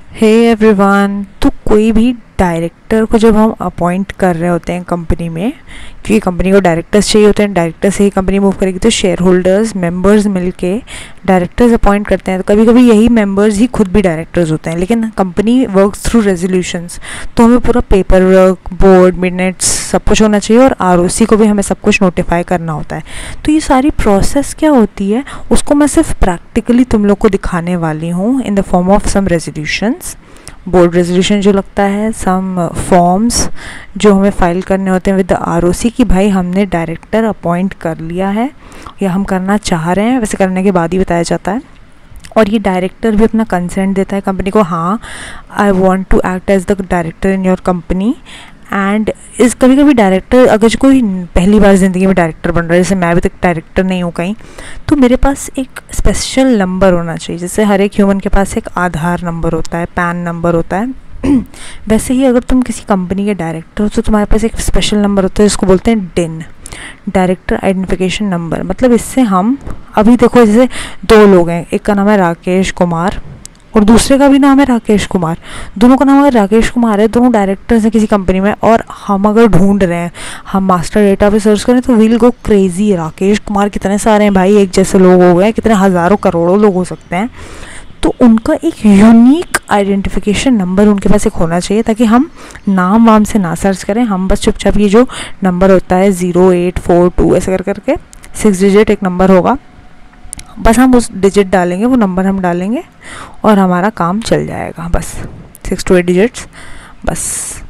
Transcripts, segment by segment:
Hey everyone. तो कोई भी डायरेक्टर को जब हम अपॉइंट कर रहे होते हैं कंपनी में, क्योंकि कंपनी को डायरेक्टर्स चाहिए होते हैं, डायरेक्टर से ही कंपनी मूव करेगी, तो शेयर होल्डर्स मेंबर्स मिलके डायरेक्टर्स अपॉइंट करते हैं। तो कभी कभी यही मेंबर्स ही खुद भी डायरेक्टर्स होते हैं, लेकिन कंपनी वर्क्स थ्रू रेजोल्यूशंस, तो हमें पूरा पेपर वर्क, बोर्ड मिनट्स सब कुछ होना चाहिए, और आरओसी को भी हमें सब कुछ नोटिफाई करना होता है। तो ये सारी प्रोसेस क्या होती है उसको मैं सिर्फ प्रैक्टिकली तुम लोग को दिखाने वाली हूँ in the form of some resolutions, board resolution जो लगता है, सम फॉर्म्स जो हमें फाइल करने होते हैं विद द आरओसी कि भाई हमने डायरेक्टर अपॉइंट कर लिया है या हम करना चाह रहे हैं। वैसे करने के बाद ही बताया जाता है, और ये डायरेक्टर भी अपना कंसेंट देता है कंपनी को, हाँ I want to act as the director in your company. And इस कभी कभी डायरेक्टर, अगर जो कोई पहली बार ज़िंदगी में डायरेक्टर बन रहा है, जैसे मैं अभी तक डायरेक्टर नहीं हूँ कहीं, तो मेरे पास एक स्पेशल नंबर होना चाहिए। जैसे हर एक ह्यूमन के पास एक आधार नंबर होता है, पैन नंबर होता है वैसे ही अगर तुम किसी कंपनी के डायरेक्टर हो तो तुम्हारे पास एक स्पेशल नंबर होता है जिसको बोलते हैं डिन, डायरेक्टर आइडेंटिफिकेशन नंबर। मतलब इससे हम, अभी देखो जैसे दो लोग हैं, एक का नाम है राकेश कुमार और दूसरे का भी नाम है राकेश कुमार, दोनों का नाम अगर राकेश कुमार है, दोनों डायरेक्टर्स हैं किसी कंपनी में, और हम अगर ढूंढ रहे हैं, हम मास्टर डेटा पे सर्च करें तो will go crazy. Rakesh Kumar कितने सारे हैं भाई, एक जैसे लोग हो गए, कितने हज़ारों करोड़ों लोग हो सकते हैं। तो उनका एक यूनिक आइडेंटिफिकेशन नंबर उनके पास एक होना चाहिए, ताकि हम नाम वाम से ना सर्च करें, हम बस चुपचाप ये जो नंबर होता है 0842 ऐसे कर करके 6 डिजिट एक नंबर होगा, बस हम उस डिजिट डालेंगे, वो नंबर हम डालेंगे और हमारा काम चल जाएगा। बस 6 to 8 डिजिट्स बस।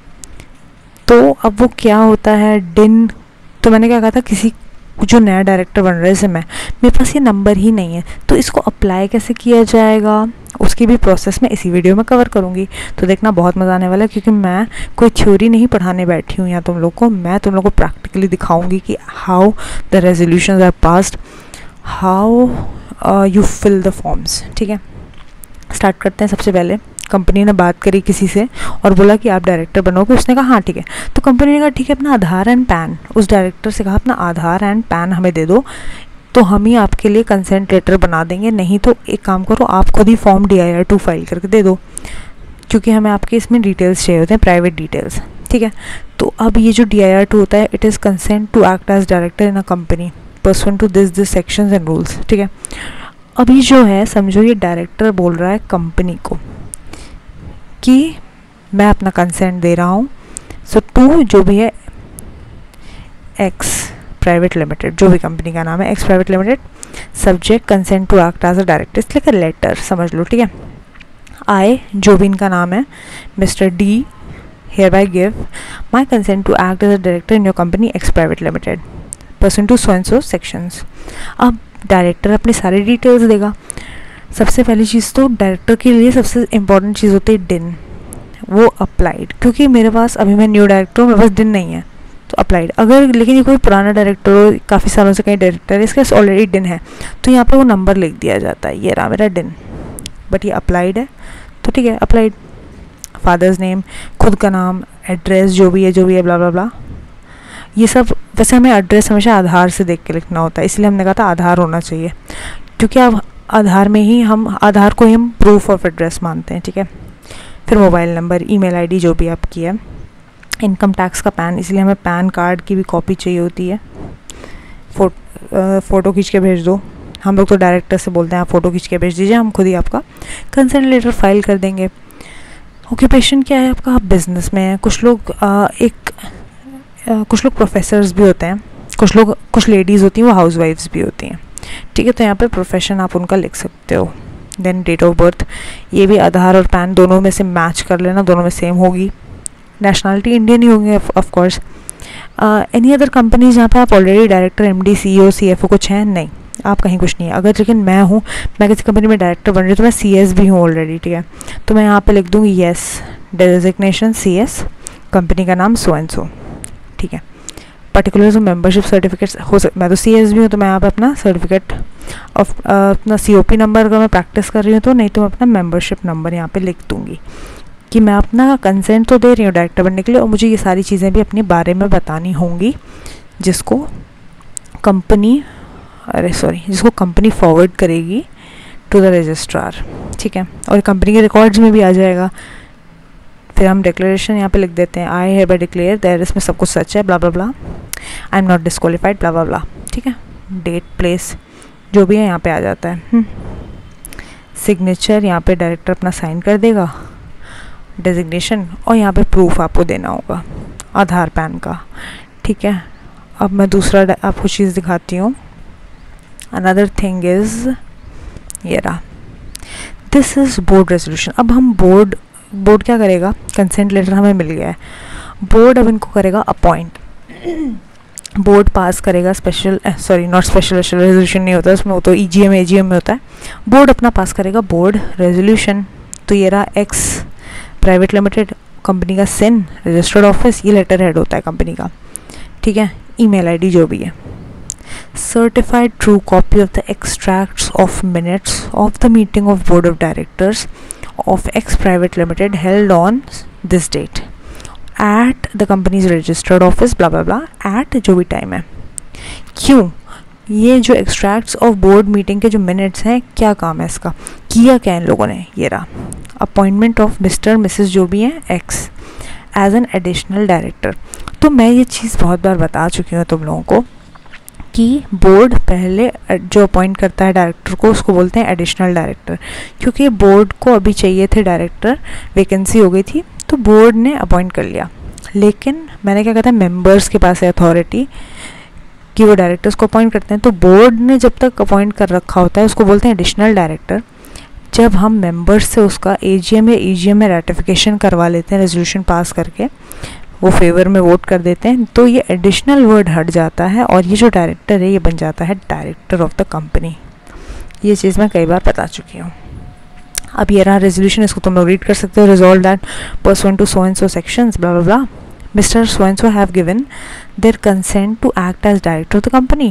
तो अब वो क्या होता है डिन, तो मैंने क्या कहा था, किसी जो नया डायरेक्टर बन रहा है जैसे मैं, मेरे पास ये नंबर ही नहीं है, तो इसको अप्लाई कैसे किया जाएगा उसकी भी प्रोसेस मैं इसी वीडियो में कवर करूँगी। तो देखना बहुत मज़ा आने वाला है, क्योंकि मैं कोई थ्योरी नहीं पढ़ाने बैठी हूँ यहाँ तुम लोग को, मैं तुम लोग को प्रैक्टिकली दिखाऊँगी कि how the resolutions are passed, how you fill the forms. ठीक है, स्टार्ट करते हैं। सबसे पहले कंपनी ने बात करी किसी से और बोला कि आप डायरेक्टर बनोगे, उसने कहा हाँ ठीक है। तो कंपनी ने कहा ठीक है, अपना आधार एंड पैन, उस डायरेक्टर से कहा अपना आधार एंड पैन हमें दे दो, तो हम ही आपके लिए कंसेंट लेटर बना देंगे, नहीं तो एक काम करो आप खुद ही फॉर्म DIR-2 फाइल करके दे दो, क्योंकि हमें आपके इसमें डिटेल्स चाहिए होते हैं, प्राइवेट डिटेल्स। ठीक है, तो अब ये जो DIR-2 होता है, it is consent to act as director in a company pursuant to this sections and rules. ठीक है, अभी जो है समझो ये डायरेक्टर बोल रहा है कंपनी को कि मैं अपना कंसेंट दे रहा हूँ, सो टू जो भी है एक्स प्राइवेट लिमिटेड, जो भी कंपनी का नाम है X private limited, subject consent to act as a director, इसलिए का लेटर समझ लो। ठीक है, आई जो भी इनका नाम है, Mr D hereby give my consent to act as a director in your company X private limited pursuant to so and so sections। अब डायरेक्टर अपनी सारी डिटेल्स देगा। सबसे पहली चीज़ तो डायरेक्टर के लिए सबसे इम्पॉर्टेंट चीज़ होती है डिन, वो अप्लाइड, क्योंकि मेरे पास अभी मैं न्यू डायरेक्टर हूँ, मेरे पास डिन नहीं है तो अप्लाइड। अगर लेकिन ये कोई पुराना डायरेक्टर हो, काफ़ी सालों से कहीं डायरेक्टर है, इसका ऑलरेडी डिन है, तो यहाँ पे वो नंबर लिख दिया जाता है, ये रहा मेरा डिन, बट ये अप्लाइड है तो ठीक है अप्लाइड। फादर्स नेम, खुद का नाम, एड्रेस जो भी है ब्ला ब्ला ब्ला, ये सब। वैसे हमें एड्रेस हमेशा आधार से देख के लिखना होता है, इसलिए हमने कहा था आधार होना चाहिए, क्योंकि अब आधार में ही हम, आधार को ही हम प्रूफ ऑफ एड्रेस मानते हैं। ठीक है, फिर मोबाइल नंबर, ईमेल आईडी जो भी आपकी है, इनकम टैक्स का पैन, इसलिए हमें पैन कार्ड की भी कॉपी चाहिए होती है, फ़ोटो खींच के भेज दो। हम लोग तो डायरेक्टर से बोलते हैं आप फ़ोटो खींच के भेज दीजिए, हम खुद ही आपका कंसेंट लेटर फाइल कर देंगे। ऑक्यूपेशन क्या है आपका, आप बिज़नेस में हैं, कुछ लोग कुछ लोग प्रोफेसर्स भी होते हैं, कुछ लेडीज़ होती हैं वो हाउसवाइफ्स भी होती हैं। ठीक है, तो यहाँ पे प्रोफेशन आप उनका लिख सकते हो। देन डेट ऑफ बर्थ, ये भी आधार और पैन दोनों में से मैच कर लेना, दोनों में सेम होगी। नेशनलिटी इंडियन ही होंगे of course. Any other companies जहाँ पे आप already director, MD, CEO, CFO कुछ हैं, नहीं आप कहीं कुछ नहीं है। अगर लेकिन मैं हूँ, मैं किसी कंपनी में डायरेक्टर बन रही हूँ, तो मैं CS भी हूँ ऑलरेडी। ठीक है, तो मैं यहाँ पे लिख दूँगी येस डेजिग्नेशन CS, कंपनी का नाम सो एंड सो। ठीक है, पर्टिकुलर जो मेंबरशिप सर्टिफिकेट्स हो मैं तो CS भी हूँ, तो मैं यहाँ पे अपना सर्टिफिकेट ऑफ अपना COP नंबर, अगर मैं प्रैक्टिस कर रही हूँ तो, नहीं तो मैं अपना मेंबरशिप नंबर यहाँ पे लिख दूँगी कि मैं अपना कंसेंट तो दे रही हूँ डायरेक्टर बनने के लिए, और मुझे ये सारी चीज़ें भी अपने बारे में बतानी होंगी, जिसको कंपनी फॉरवर्ड करेगी टू द रजिस्ट्रार, ठीक है, और कंपनी के रिकॉर्ड्स में भी आ जाएगा। फिर हम डिक्लेरेशन यहाँ पे लिख देते हैं, आई हियरबाय डिक्लेयर दैट, इसमें सब कुछ सच है, blah blah blah, I am not disqualified, blah blah blah, ठीक है। डेट, प्लेस जो भी है यहाँ पे आ जाता है। सिग्नेचर यहाँ पे डायरेक्टर अपना साइन कर देगा, डेजिग्नेशन, और यहाँ पे प्रूफ आपको देना होगा आधार पैन का, ठीक है। अब मैं दूसरा आपको चीज़ दिखाती हूँ। अनदर थिंग इज़ ये रहा, दिस इज़ बोर्ड रेजोल्यूशन। अब हम बोर्ड क्या करेगा, कंसेंट लेटर हमें मिल गया है, बोर्ड अब इनको करेगा अपॉइंट। बोर्ड पास करेगा special, sorry not special resolution नहीं होता उसमें, वो तो EGM AGM में होता है। बोर्ड अपना पास करेगा बोर्ड रेजोल्यूशन। तो ये रहा एक्स प्राइवेट लिमिटेड, कंपनी का सिन, रजिस्टर्ड ऑफिस, ये लेटर हेड होता है कंपनी का, ठीक है। ईमेल आईडी जो भी है। Certified true copy of the extracts of minutes of the meeting of board of directors of X private limited held on this date at the company's registered office, blah blah blah, at जो भी time है। क्यों, ये जो extracts of board meeting के जो minutes हैं, क्या काम है इसका, किया क्या इन लोगों ने, ये रहा, अपॉइंटमेंट ऑफ मिस्टर मिसेस जो भी हैं X as an additional director. तो मैं ये चीज़ बहुत बार बता चुकी हूँ तुम लोगों को कि बोर्ड पहले जो अपॉइंट करता है डायरेक्टर को, उसको बोलते हैं एडिशनल डायरेक्टर, क्योंकि बोर्ड को अभी चाहिए थे डायरेक्टर, वैकेंसी हो गई थी, तो बोर्ड ने अपॉइंट कर लिया। लेकिन मैंने क्या कहा था, मेंबर्स के पास है अथॉरिटी कि वो डायरेक्टर्स को अपॉइंट करते हैं। तो बोर्ड ने जब तक अपॉइंट कर रखा होता है उसको बोलते हैं एडिशनल डायरेक्टर। जब हम मेंबर्स से उसका AGM या EGM में रेटिफिकेशन करवा लेते हैं, रेजोल्यूशन पास करके वो फेवर में वोट कर देते हैं, तो ये एडिशनल वर्ड हट जाता है और ये जो डायरेक्टर है ये बन जाता है डायरेक्टर ऑफ द कंपनी। ये चीज़ मैं कई बार बता चुकी हूँ। अब ये रहा रेजोल्यूशन, इसको तुम लोग रीड कर सकते हो। Resolved that pursuant to so and so sections, blah blah blah, Mr so and so have given their consent to act as director of the company.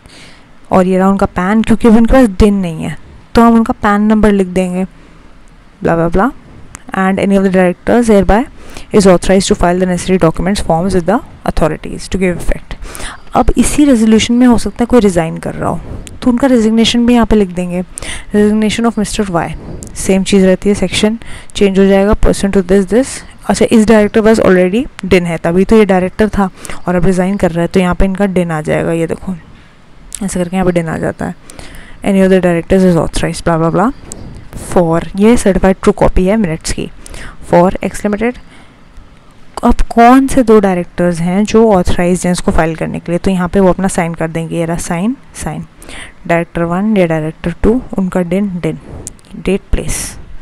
और ये रहा उनका पैन, क्योंकि उनके पास दिन नहीं है तो हम उनका पैन नंबर लिख देंगे, blah blah blah, and any of the directors hereby is authorized to file the necessary documents forms with the authorities to give effect। अब इसी रेजोल्यूशन में हो सकता है कोई रिज़ाइन कर रहा हो तो उनका रेजिग्नेशन भी यहाँ पे लिख देंगे, resignation of Mr Y, same चीज़ रहती है, सेक्शन चेंज हो जाएगा, पर्सन टू दिस। अच्छा, इस डायरेक्टर बस ऑलरेडी डिन है, तभी तो ये डायरेक्टर था और अब रिज़ाइन कर रहा है, तो यहाँ पे इनका डिन आ जाएगा, ये देखो ऐसे करके यहाँ पे डिन आ जाता है। Any of the directors is authorise, blah blah blah, for, ये सर्टिफाइड ट्रू कॉपी है मिनट्स की, फॉर एक्स लिमिटेड। अब कौन से दो डायरेक्टर्स हैं जो ऑथराइज हैं इसको फाइल करने के लिए, तो यहाँ पे वो अपना साइन कर देंगे, ये रहा साइन, साइन, डायरेक्टर 1 या डायरेक्टर 2, उनका डिन, डेट, प्लेस।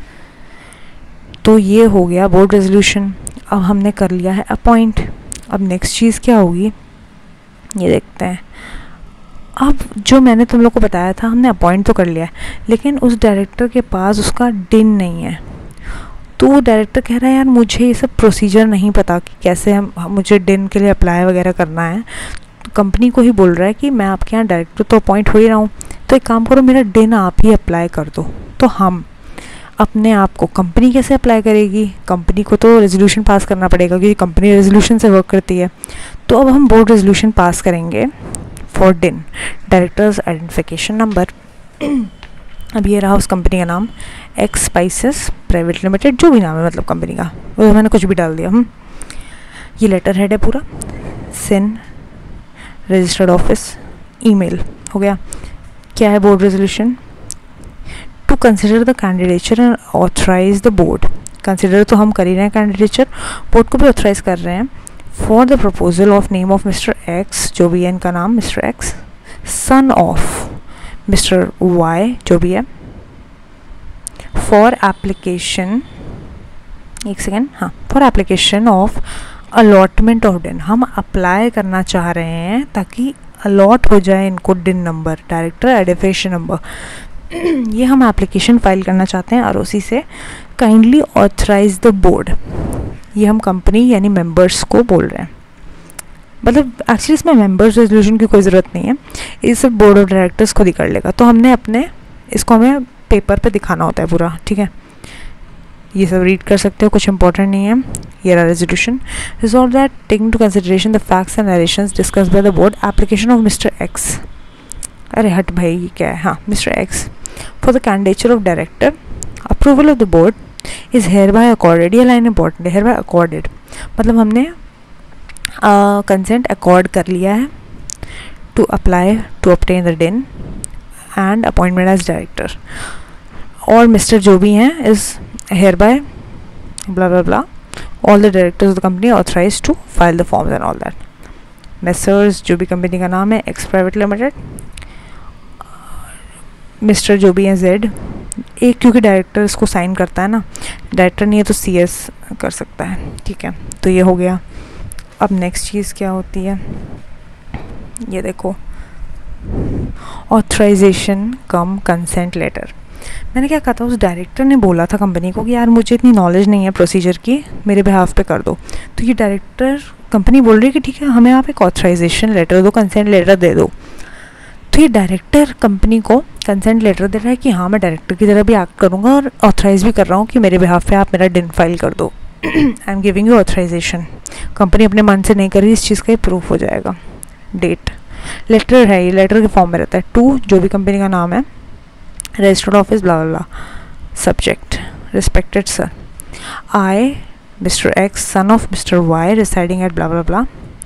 तो ये हो गया बोर्ड रेजोल्यूशन। अब हमने कर लिया है अपॉइंट। अब नेक्स्ट चीज़ क्या होगी ये देखते हैं। अब जो मैंने तुम लोग को बताया था, हमने अपॉइंट तो कर लिया है, लेकिन उस डायरेक्टर के पास उसका डिन नहीं है, तो वो डायरेक्टर कह रहा है यार मुझे ये सब प्रोसीजर नहीं पता कि कैसे मुझे डिन के लिए अप्लाई वगैरह करना है। तो कंपनी को ही बोल रहा है कि मैं आपके यहाँ डायरेक्टर तो अपॉइंट हो ही रहा हूँ, तो एक काम करो मेरा डिन आप ही अप्लाई कर दो। तो हम अपने आप को, कंपनी कैसे अप्लाई करेगी, कंपनी को तो रेजोल्यूशन पास करना पड़ेगा क्योंकि कंपनी रेजोल्यूशन से वर्क करती है। तो अब हम बोर्ड रेजोल्यूशन पास करेंगे फॉर डिन, डायरेक्टर्स आइडेंटिफिकेशन नंबर। अब ये रहा उस कंपनी का नाम, एक्स स्पाइसेस प्राइवेट लिमिटेड, जो भी नाम है मतलब कंपनी का, वो मैंने कुछ भी डाल दिया। ये लेटर हेड है पूरा, सिन, रजिस्टर्ड ऑफिस, ईमेल, हो गया। क्या है board resolution, to consider the candidature and authorise the board. Consider तो हम कर ही रहे हैं कैंडिडेचर, बोर्ड को भी ऑथराइज कर रहे हैं, for the proposal of name of Mr X, जो भी है इनका नाम Mr X, son of Mr Y, जो भी है, फॉर एप्लीकेशन, एक सेकेंड, हाँ, for application of allotment of DIN. हम अप्लाई करना चाह रहे हैं ताकि अलॉट हो जाए इनको डिन नंबर, डायरेक्टर आइडेंटिफिकेशन नंबर। ये हम एप्लीकेशन फाइल करना चाहते हैं ROC से, काइंडली ऑथराइज द बोर्ड। ये हम कंपनी यानी मेंबर्स को बोल रहे हैं, मतलब एक्चुअली इसमें मेंबर्स रेजोल्यूशन की कोई ज़रूरत नहीं है, ये सब बोर्ड ऑफ डायरेक्टर्स खुद ही कर लेगा। तो हमने अपने इसको हमें पेपर पे दिखाना होता है पूरा, ठीक है। ये सब रीड कर सकते हो, कुछ इंपॉर्टेंट नहीं है। ये रहा resolution, resolved that taking to consideration the facts and narrations discussed by the board, application of Mr X अरे हट भाई, ये क्या है, हाँ, Mr X for the candidature of director approval of the board is hereby accorded. ये line important है, hereby accorded मतलब हमने कंसेंट अकॉर्ड कर लिया है to apply to obtain the DIN and appointment as director, और mister जो भी हैं is hereby blah blah blah all the directors of the company authorized to file the forms and all that. Messrs जो भी company का नाम है X private limited, mister जो भी है जेड, एक क्योंकि डायरेक्टर इसको साइन करता है ना, डायरेक्टर नहीं है तो CS कर सकता है, ठीक है। तो ये हो गया। अब नेक्स्ट चीज़ क्या होती है, ये देखो, ऑथराइजेशन कम कंसेंट लेटर। मैंने क्या कहा था, उस डायरेक्टर ने बोला था कंपनी को कि यार मुझे इतनी नॉलेज नहीं है प्रोसीजर की, मेरे बिहाफ पे कर दो। तो ये डायरेक्टर, कंपनी बोल रही है कि ठीक है हमें आप एक ऑथराइजेशन लेटर दो, कंसेंट लेटर दे दो। तो ये डायरेक्टर कंपनी को कंसेंट लेटर दे रहा है कि हाँ मैं डायरेक्टर की तरह भी एक्ट करूँगा और ऑथराइज भी कर रहा हूँ कि मेरे बिहाफ पे आप मेरा डिन फाइल कर दो। I am giving you authorisation. Company अपने मन से नहीं कर रही, इस चीज़ का ही प्रूफ हो जाएगा। डेट, लेटर है, ये लेटर के फॉर्म में रहता है। टू जो भी कंपनी का नाम है, registered office blah blah, subject respected sir, I Mr X son of Mr Y residing at blah blah blah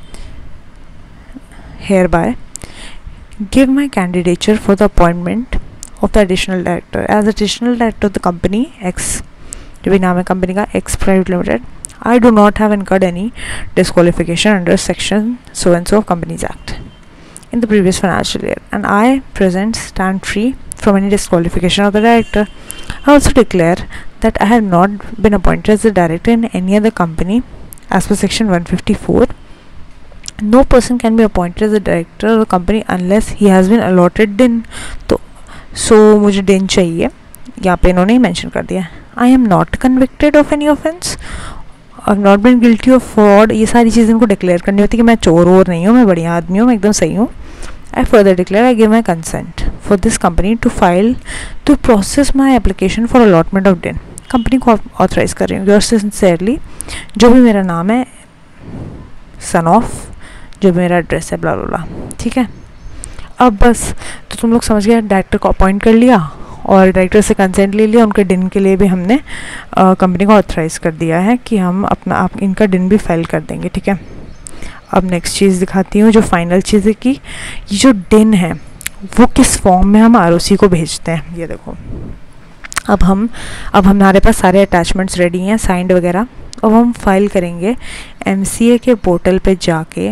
hereby give my candidature for the appointment of the additional director as additional director of the company X, जो भी नाम है company का, X Private Limited. I do not have incurred any disqualification under section so and so of Companies Act in the previous financial year, and I present stand free from any disqualification of the director. I also declare that I have not been appointed as the director in any other company as per section 154. No person can be appointed as a director of a company unless he has been allotted din. तो मुझे दिन चाहिए, यहाँ पे इन्होंने mention कर दिया। I am not convicted of any offence. I have not been guilty of fraud. ये सारी चीज़ें इनको डिक्लेयर करनी होती है कि मैं चोर वोर नहीं हूँ, मैं बढ़िया आदमी हूँ, मैं एकदम सही हूँ। I further declare I give my consent for this company to process my application for allotment of din. Company को ऑथराइज कर रही हूँ, योर सिंसियरली, जो भी मेरा नाम है, सन ऑफ, जो मेरा एड्रेस है, ब्ला ब्ला ब्ला, ठीक है। अब बस तो तुम लोग समझ गए, डायरेक्टर को अपॉइंट कर लिया और डायरेक्टर से कंसेंट ले लिया, उनके डिन के लिए भी हमने कंपनी को ऑथराइज़ कर दिया है कि हम अपना इनका डिन भी फाइल कर देंगे, ठीक है। अब नेक्स्ट चीज़ दिखाती हूँ, जो फाइनल चीज़ है कि ये जो डिन है वो किस फॉर्म में हम ROC को भेजते हैं। ये देखो, अब हमारे पास सारे अटैचमेंट्स रेडी हैं, साइंड वगैरह। अब हम फाइल करेंगे MCA के पोर्टल पे जाके,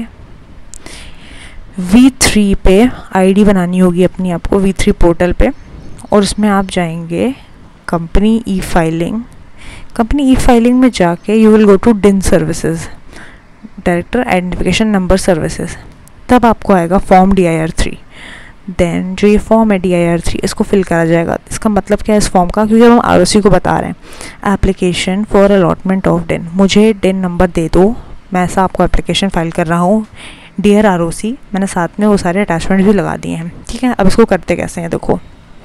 V3 पे आईडी बनानी होगी अपनी आपको, V3 पोर्टल पे, और उसमें आप जाएंगे कंपनी ई फाइलिंग में जाके you will go to DIN services, director identification number services. तब आपको आएगा फॉर्म DIR3। देन जो ये फॉर्म है DIR3, इसको फिल करा जाएगा। इसका मतलब क्या है इस फॉर्म का, क्योंकि हम ROC को बता रहे हैं एप्लीकेशन फॉर अलॉटमेंट ऑफ डिन, मुझे डिन नंबर दे दो, मैं ऐसा आपको एप्लीकेशन फाइल कर रहा हूँ, डियर ROC। मैंने साथ में वो सारे अटैचमेंट भी लगा दिए हैं, ठीक है। अब इसको करते कैसे हैं, देखो,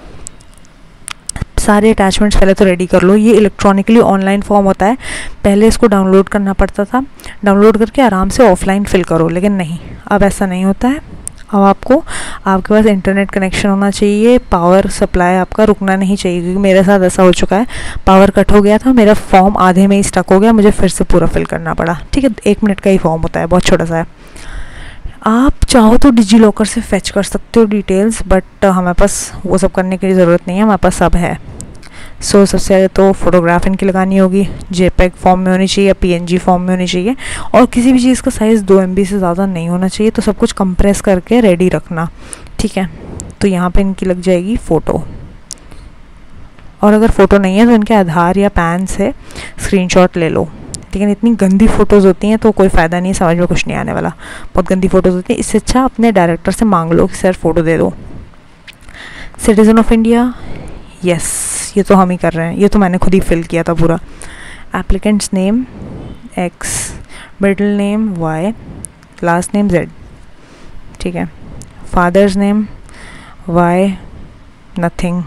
सारे अटैचमेंट्स पहले तो रेडी कर लो। ये इलेक्ट्रॉनिकली ऑनलाइन फॉर्म होता है, पहले इसको डाउनलोड करना पड़ता था, डाउनलोड करके आराम से ऑफलाइन फिल करो, लेकिन नहीं, अब ऐसा नहीं होता है। अब आपके पास इंटरनेट कनेक्शन होना चाहिए, पावर सप्लाई आपका रुकना नहीं चाहिए, क्योंकि मेरे साथ ऐसा हो चुका है, पावर कट हो गया था, मेरा फॉर्म आधे में ही स्टक हो गया, मुझे फिर से पूरा फिल करना पड़ा, ठीक है। 1 मिनट का ही फॉर्म होता है, बहुत छोटा सा है। आप चाहो तो डिजी लॉकर से फेच कर सकते हो डिटेल्स, बट हमारे पास वो सब करने की ज़रूरत नहीं है, हमारे पास सब है। सबसे पहले तो फ़ोटोग्राफ इनकी लगानी होगी, JPEG फॉर्म में होनी चाहिए या PNG फॉर्म में होनी चाहिए, और किसी भी चीज़ का साइज़ 2 MB से ज़्यादा नहीं होना चाहिए। तो सब कुछ कंप्रेस करके रेडी रखना, ठीक है। तो यहाँ पे इनकी लग जाएगी फ़ोटो, और अगर फ़ोटो नहीं है तो इनके आधार या पैन से स्क्रीनशॉट ले लो। लेकिन इतनी गंदी फ़ोटोज़ होती हैं तो कोई फ़ायदा नहीं, समझ में कुछ नहीं आने वाला, बहुत गंदी फ़ोटोज़ होती हैं। इससे अच्छा अपने डायरेक्टर से मांग लो कि सर फ़ोटो दे दो। सिटीज़न ऑफ इंडिया, यस, ये तो हम ही कर रहे हैं, ये तो मैंने खुद ही फिल किया था पूरा। Applicant's name X, middle name Y, last name Z, ठीक है। Father's name Y, nothing,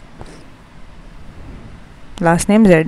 last name Z,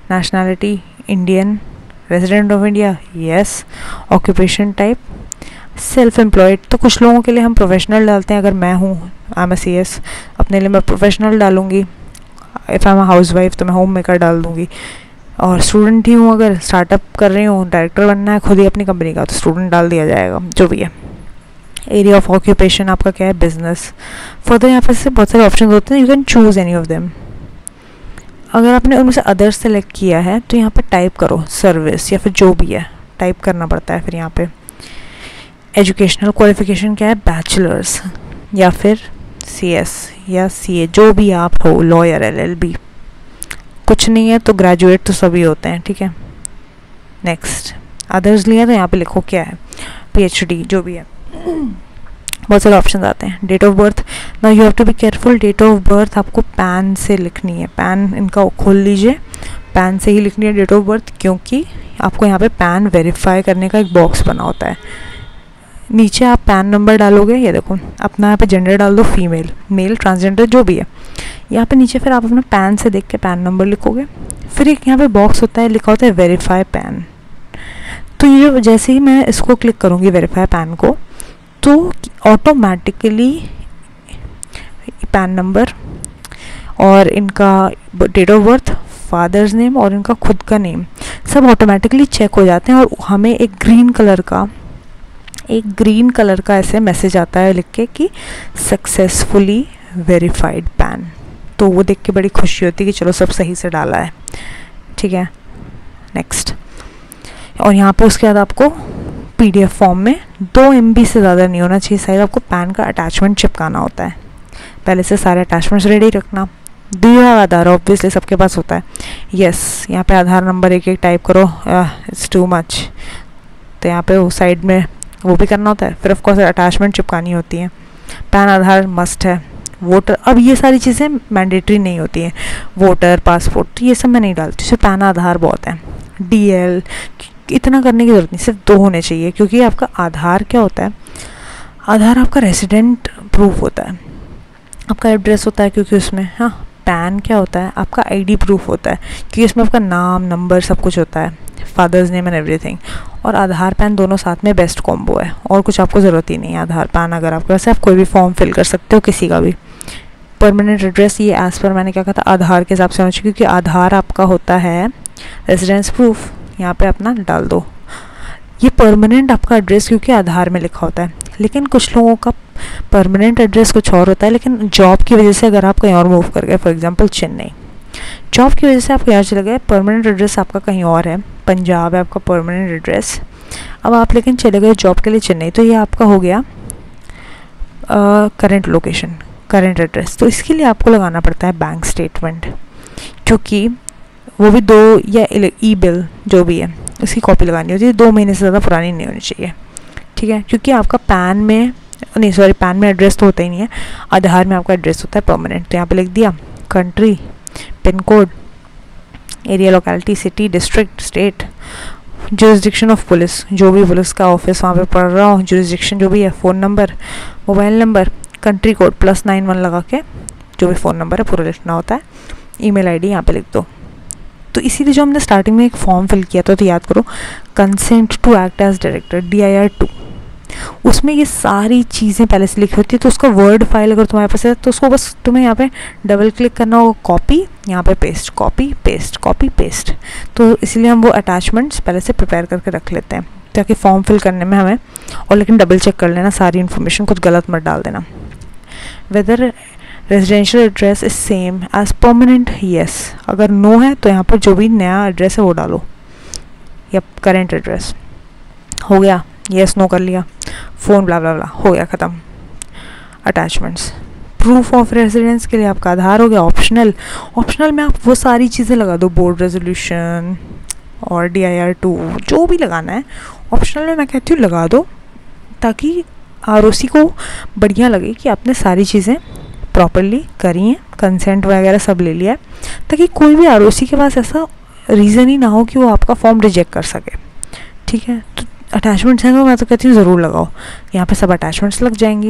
nationality Indian, resident of India, yes, occupation type self employed, तो कुछ लोगों के लिए हम प्रोफेशनल डालते हैं, अगर मैं हूँ आई एम सी एस, अपने लिए मैं प्रोफेशनल डालूँगी। If I am housewife तो मैं होम मेकर डाल दूँगी। और स्टूडेंट ही हूँ, अगर स्टार्टअप कर रही हूँ, डायरेक्टर बनना है खुद ही अपनी कंपनी का, तो स्टूडेंट डाल दिया जाएगा, जो भी है। एरिया ऑफ ऑक्यूपेशन आपका क्या है, बिजनेस। फर्दर यहाँ पर से बहुत सारे ऑप्शन होते हैं, you can choose any of them. अगर आपने उनमें से अदर्स सेलेक्ट किया है तो यहाँ पर टाइप करो सर्विस या फिर जो भी है, टाइप करना पड़ता है। फिर यहाँ पे एजुकेशनल क्वालिफिकेशन क्या है, बैचलर्स या फिर CS या CA, जो भी आप हो, लॉयर, LLB, कुछ नहीं है तो ग्रेजुएट तो सभी होते हैं, ठीक है। नेक्स्ट अदर्स लिया तो यहाँ पे लिखो क्या है, PhD, जो भी है। बहुत सारे ऑप्शन आते हैं। Date of birth, now you have to be careful. Date of birth आपको पैन से लिखनी है, पैन इनका खोल लीजिए, पैन से ही लिखनी है डेट ऑफ बर्थ, क्योंकि आपको यहाँ पे पैन वेरीफाई करने का एक बॉक्स बना होता है। नीचे आप पैन नंबर डालोगे, ये देखो अपना यहाँ पे जेंडर डाल दो, फीमेल, मेल, ट्रांसजेंडर, जो भी है। यहाँ पे नीचे फिर आप अपना पैन से देख के पैन नंबर लिखोगे। फिर एक यहाँ पे बॉक्स होता है, लिखा होता है वेरीफाई पैन। तो ये जैसे ही मैं इसको क्लिक करूँगी वेरीफाई पैन को, तो ऑटोमेटिकली पैन नंबर और इनका date of birth, father's name और इनका खुद का नेम सब ऑटोमेटिकली चेक हो जाते हैं। और हमें एक ग्रीन कलर का ऐसे मैसेज आता है लिख के कि सक्सेसफुली वेरीफाइड पैन। तो वो देख के बड़ी खुशी होती है कि चलो सब सही से डाला है, ठीक है। नेक्स्ट, और यहाँ पे उसके बाद आपको PDF फॉर्म में 2 MB से ज़्यादा नहीं होना चाहिए साइज, आपको पैन का अटैचमेंट चिपकाना होता है। पहले से सारे अटैचमेंट्स रेडी रखना। Do you have Aadhaar, obviously सबके पास होता है। यस, यहाँ पे आधार नंबर एक टाइप करो, इट्स टू मच, तो यहाँ पे वो साइड में वो भी करना होता है। फिर ऑफकोर्स अटैचमेंट चिपकानी होती है। पैन, आधार मस्ट है। वोटर, अब ये सारी चीज़ें मैंडेटरी नहीं होती हैं, वोटर, पासपोर्ट, तो ये सब मैं नहीं डालती, सिर्फ पैन, आधार बहुत है। DL इतना करने की ज़रूरत नहीं, सिर्फ 2 होने चाहिए, क्योंकि आपका आधार क्या होता है, आधार आपका रेसिडेंट प्रूफ होता है, आपका एड्रेस होता है क्योंकि उसमें, हाँ। पैन क्या होता है, आपका ID प्रूफ होता है, क्योंकि इसमें आपका नाम, नंबर सब कुछ होता है, फादर्स नेम एंड एवरीथिंग। और आधार पैन दोनों साथ में बेस्ट कॉम्बो है, और कुछ आपको ज़रूरत ही नहीं है। आधार पैन अगर आपके पास है, आप कोई भी फॉर्म फिल कर सकते हो, किसी का भी। परमानेंट एड्रेस, ये एज़ पर मैंने क्या कहा था, आधार के हिसाब से होना चाहिए, क्योंकि आधार आपका होता है रेजिडेंस प्रूफ। यहाँ पे अपना डाल दो। ये परमानेंट आपका एड्रेस क्योंकि आधार में लिखा होता है, लेकिन कुछ लोगों का परमानेंट एड्रेस कुछ और होता है, लेकिन जॉब की वजह से अगर आप कहीं और मूव कर गए, फॉर एग्जांपल चेन्नई, जॉब की वजह से आप यहाँ चले गए, परमानेंट एड्रेस आपका कहीं और है, पंजाब है आपका परमानेंट एड्रेस, अब आप लेकिन चले गए जॉब के लिए चेन्नई, तो ये आपका हो गया करंट लोकेशन, करंट एड्रेस। तो इसके लिए आपको लगाना पड़ता है बैंक स्टेटमेंट, क्योंकि वो भी 2 या ई-बिल जो भी है उसकी कॉपी लगानी होती है, 2 महीने से ज़्यादा पुरानी नहीं होनी चाहिए, ठीक है। क्योंकि आपका पैन में नहीं, सॉरी, पैन में एड्रेस तो होता ही नहीं है, आधार में आपका एड्रेस होता है परमानेंट। तो यहाँ पे लिख दिया country, pin code, area, locality, city, district, state, jurisdiction of police, जो भी पुलिस का ऑफिस वहाँ पे पढ़ रहा हो, जुरिस्डिक्शन जो भी है, phone number, mobile number, country code +91 लगा के जो भी फ़ोन नंबर है पूरा लिखना होता है। ईमेल ID यहाँ पे लिख दो। तो इसीलिए जो हमने स्टार्टिंग में एक फॉर्म फिल किया था, तो याद करो, consent to act as director, DIR 2, उसमें ये सारी चीज़ें पहले से लिखी होती है। तो उसका वर्ड फाइल अगर तुम्हारे पास है तो उसको बस तुम्हें यहाँ पे डबल क्लिक करना होगा, कॉपी, यहाँ पे paste, copy paste, copy paste. तो इसीलिए हम वो अटैचमेंट्स पहले से प्रिपेयर करके रख लेते हैं, ताकि फॉर्म फिल करने में हमें, और लेकिन डबल चेक कर लेना सारी इन्फॉर्मेशन, कुछ गलत मत डाल देना। Whether residential address is same as permanent, yes. अगर नो है तो यहाँ पर जो भी नया एड्रेस है वो डालो, या करेंट एड्रेस। हो गया, येस नो कर लिया, फ़ोन ब्ला ब्ला ब्ला, हो गया ख़त्म। अटैचमेंट्स, प्रूफ ऑफ रेजिडेंस के लिए आपका आधार हो गया। ऑप्शनल में आप वो सारी चीज़ें लगा दो, बोर्ड रेजोल्यूशन और DIR 2 जो भी लगाना है ऑप्शनल में मैं कहती हूँ लगा दो, ताकि ROC को बढ़िया लगे कि आपने सारी चीज़ें प्रॉपरली करी हैं, कंसेंट वगैरह सब ले लिया है, ताकि कोई भी ROC के पास ऐसा रीज़न ही ना हो कि वो आपका फॉर्म रिजेक्ट कर सके, ठीक है। तो अटैचमेंट्स हैं तो मैं तो कहती हूँ ज़रूर लगाओ, यहाँ पे सब अटैचमेंट्स लग जाएंगी।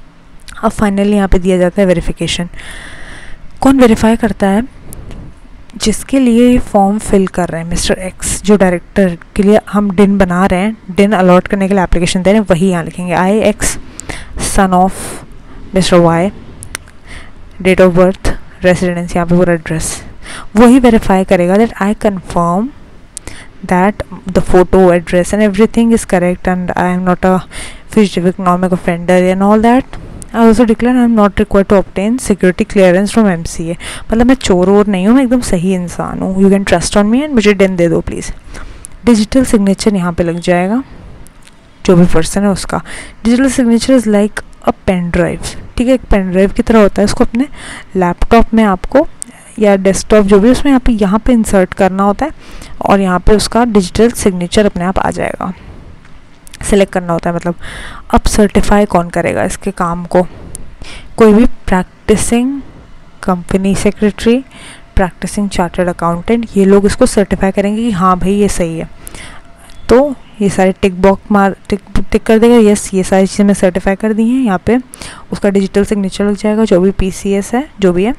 अब फाइनली यहाँ पे दिया जाता है वेरिफिकेशन। कौन वेरीफाई करता है, जिसके लिए ये फॉर्म फिल कर रहे हैं मिस्टर एक्स, जो डायरेक्टर के लिए हम डिन बना रहे हैं, डिन अलॉट करने के लिए एप्लीकेशन दे रहे हैं, वही यहाँ लिखेंगे I X son of Mr Y, date of birth, residence, यहाँ पे पूरा एड्रेस, वही वेरीफाई करेगा that I confirm that the photo, address and everything is correct and I am not a fugitive economic offender and all that. I also declare I am not required to obtain security clearance from MCA. मतलब मैं चोर वोर नहीं हूँ, मैं एकदम सही इंसान हूँ. You can trust on me and मुझे डेन दे दो प्लीज़. डिजिटल सिग्नेचर यहाँ पे लग जाएगा, जो भी पर्सन है उसका. Digital signature is like a pen drive, ठीक है, एक पेन ड्राइव की तरह होता है. उसको अपने लैपटॉप में आपको या डेस्कटॉप जो भी उसमें यहाँ पे इंसर्ट करना होता है और यहाँ पे उसका डिजिटल सिग्नेचर अपने आप आ जाएगा. सेलेक्ट करना होता है, मतलब अब सर्टिफाई कौन करेगा इसके काम को? कोई भी practising company secretary, practising chartered accountant, ये लोग इसको सर्टिफाई करेंगे कि हाँ भाई ये सही है. तो ये सारे टिक कर देगा, यस ये सारी चीज़ें मैं सर्टिफाई कर दी हैं. यहाँ पे उसका डिजिटल सिग्नेचर लग जाएगा, जो भी PCS है जो भी है.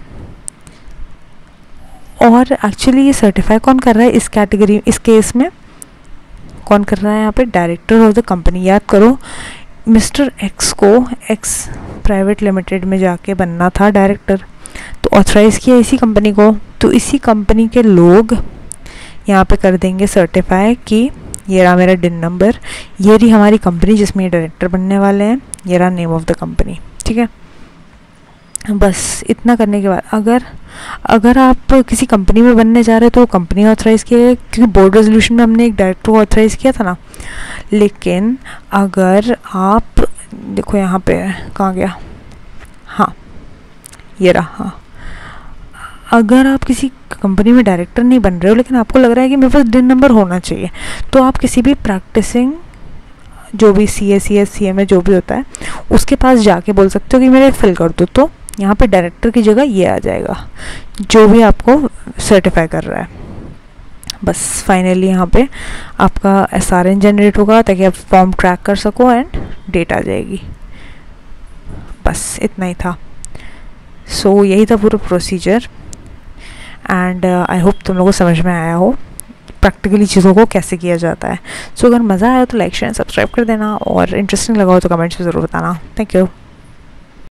और एक्चुअली ये सर्टिफाई कौन कर रहा है इस कैटेगरी, इस केस में कौन कर रहा है यहाँ पे? Director of the company. याद करो मिस्टर एक्स को एक्स प्राइवेट लिमिटेड में जाके बनना था डायरेक्टर, तो ऑथराइज़ किया इसी कंपनी को, तो इसी कंपनी के लोग यहाँ पे कर देंगे सर्टिफाई कि ये रहा मेरा डिन नंबर, ये रही हमारी कंपनी जिसमें ये डायरेक्टर बनने वाले हैं, ये रहा नेम ऑफ द कंपनी. ठीक है, बस इतना करने के बाद अगर आप किसी कंपनी में बनने जा रहे हो तो कंपनी ऑथराइज़ किया है, क्योंकि बोर्ड रेजोल्यूशन में हमने एक डायरेक्टर को ऑथराइज़ किया था ना. लेकिन अगर आप देखो यहाँ पे कहाँ गया, हाँ ये रहा, हाँ, अगर आप किसी कंपनी में डायरेक्टर नहीं बन रहे हो लेकिन आपको लग रहा है कि मेरे पास डिन नंबर होना चाहिए, तो आप किसी भी प्रैक्टिसिंग जो भी CA CMA जो भी होता है उसके पास जाके बोल सकते हो कि मेरे फिल कर दो, तो यहाँ पे डायरेक्टर की जगह ये आ जाएगा जो भी आपको सर्टिफाई कर रहा है. बस फाइनली यहाँ पे आपका SRN जनरेट होगा ताकि आप फॉर्म ट्रैक कर सको एंड डेट आ जाएगी. बस इतना ही था. सो यही था पूरा प्रोसीजर एंड आई होप तुम लोगों को समझ में आया हो प्रैक्टिकली चीज़ों को कैसे किया जाता है. सो अगर मज़ा आया तो लाइक शेयर सब्सक्राइब कर देना और इंटरेस्टिंग लगा हो तो कमेंट्स में ज़रूर बताना. Thank you.